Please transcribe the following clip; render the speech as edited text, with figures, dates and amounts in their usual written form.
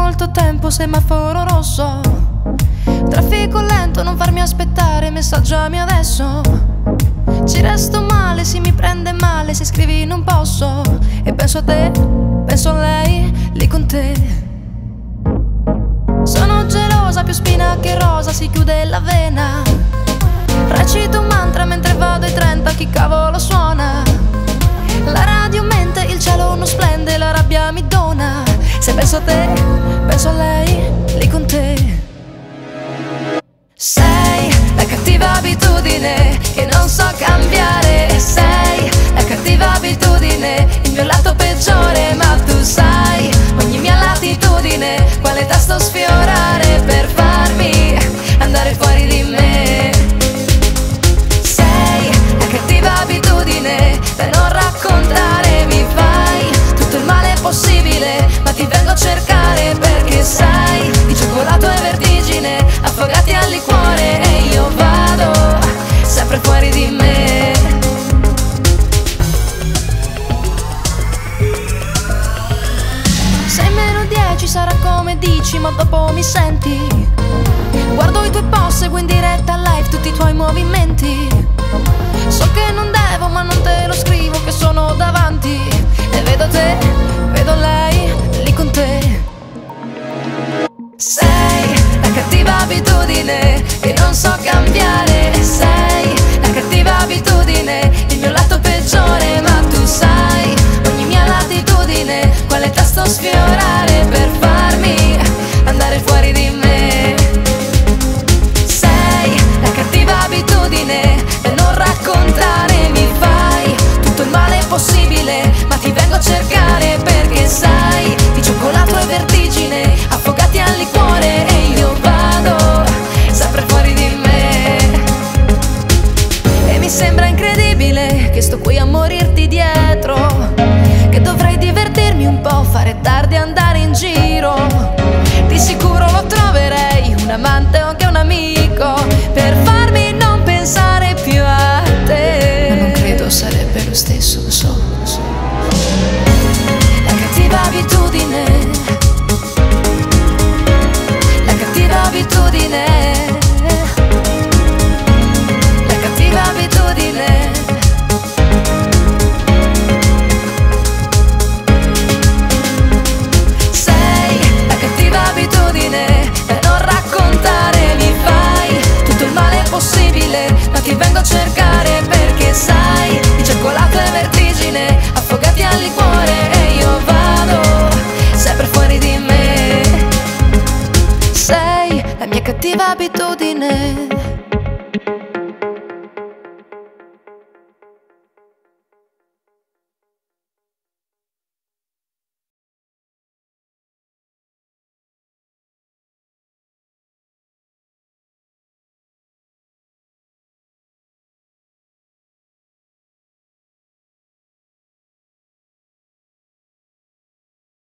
molto tempo, semaforo rosso, traffico lento, non farmi aspettare, messaggiami adesso. Ci resto male, sì mi prende male se scrivi non posso. E penso a te, penso a lei, lì con te. Sono gelosa, più spina che rosa, si chiude la vena. Recito un mantra mentre vado ai 30, chi cavolo suona? La radio mente, il cielo non splende, la rabbia mi dona. Se penso a te, penso a lei, lì con te. Sei la cattiva abitudine che non so cambiare. Sei la cattiva abitudine, il mio lato peggiore. Ma tu sai ogni mia latitudine, quale tasto sfiorare per farmi andare fuori di me. Sei la cattiva abitudine da non raccontare. Mi fai tutto il male possibile, ma ti vengo a cercare perché sai di cioccolato e vertigine, affogati al liquore, e io vado sempre fuori di me. Sei -10 sarà come dici, ma dopo mi senti. Guardo i tuoi post, seguo in diretta live tutti i tuoi movimenti. So che non devo, ma non te lo scrivo che sono davanti. E vedo te, vedo lei, lì con te. Sei la cattiva abitudine che non so cambiare. Sei la cattiva abitudine, il mio lato peggiore. Ma tu sai ogni mia latitudine, quale tasto sfiorare per farmi andare fuori di me. Sei la cattiva abitudine da non raccontare. Mi fai tutto il male possibile, ma ti vengo a cercare perché sai di cioccolato e vertigine, affogati al liquore, e io vado sempre fuori di me. E mi sembra incredibile che sto qui a morirti dietro, che dovrei divertirmi un po', fare tardi e andare in giro. Di sicuro lo troverei un amante o anche un amico per farmi non pensare più a te. Ma non credo sarebbe lo stesso, lo so, lo so. La cattiva abitudine, la cattiva abitudine, la cattiva abitudine. Sei la cattiva abitudine da non raccontare. Mi fai tutto il male possibile, ma ti vengo a cercare perché sai di cioccolato e vertigine, affogati al liquore, e io vado sempre fuori di me. Sei la mia cattiva abitudine.